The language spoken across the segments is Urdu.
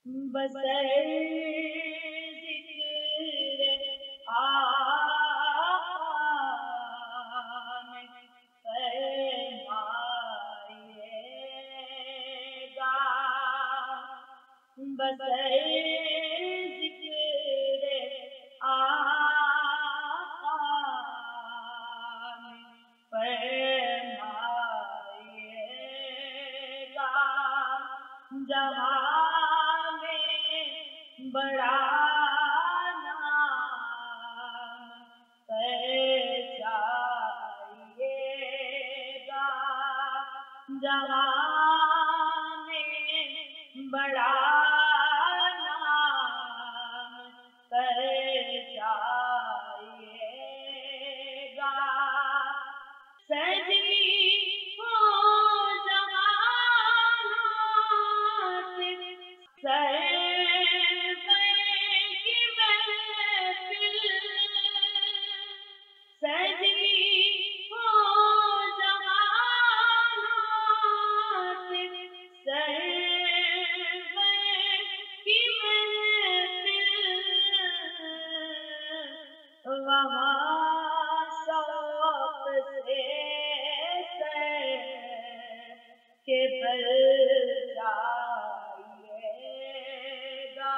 بسر ذکر آقا میں فرمائیے گا، بسر ذکر آقا میں فرمائیے گا، جہاں میں بڑا نام پہچائیے گا، جہاں میں بڑا نام پہچائیے گا، سجی ہو جہانات سجی ہو جہانات کی محفل، وہاں شوق سے کے بل جائیے گا،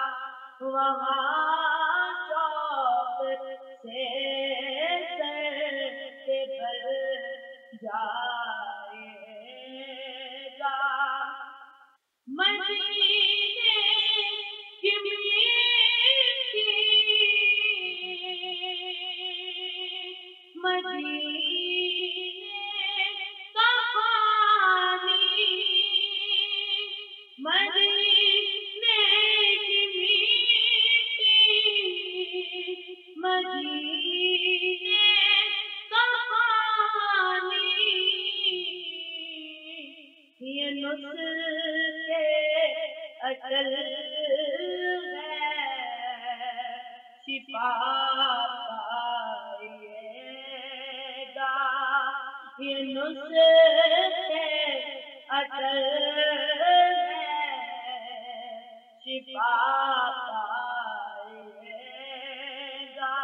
وہاں شوق سے کے بل جائیے گا، مدینے کی میٹھی مدینے کا پانی، مدینے کی میٹھی مدینے کا پانی، یہ نسخے اٹل ہے، شفا پائیے گا، یہ نسخے اٹل ہے، شفا پائیے گا،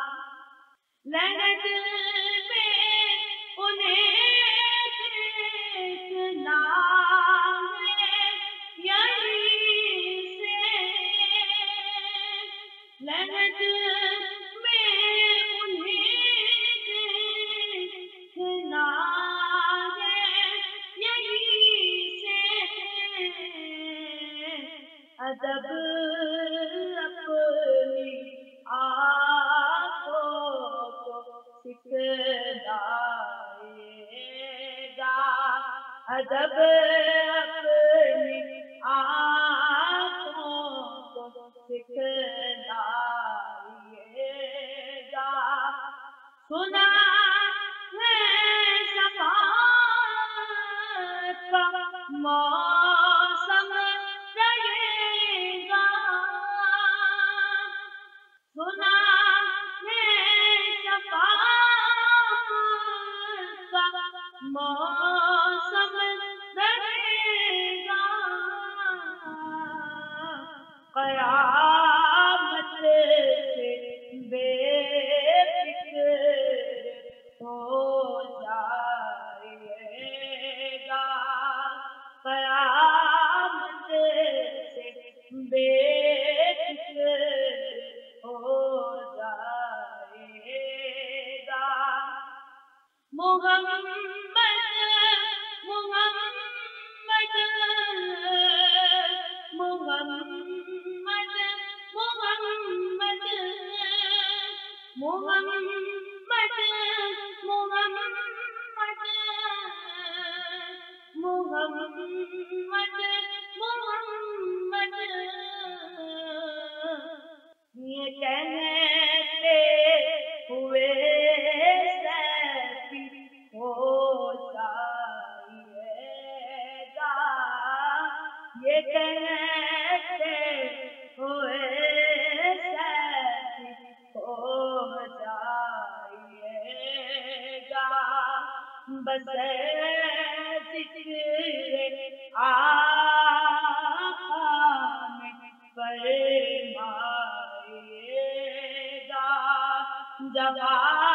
لعنت میں انہیں دیکھنا ہے یہیں سے، لعنت میں انہیں دیکھنا ہے یہیں سے، ادب اپنی آنکھوں کو سکھلائیے گا، ادب اپنی آنکھوں کو سکھلائیے گا، سنا ہے شفاعت کا موسم رہے گا، سنا ہے شفاعت کا موسم رہے گا، قیامت سے بے فکر ہو جائیے گا، قیامت سے بے فکر ہو جائیے گا، محمد محمد محمد محمد محمد محمد محمد، یہ کہتے ہوئے سیفی ہو جائیے گا، یہ کہتے ہوئے سیفی ہو جائیے گا، بسر ذکر آقا جہاں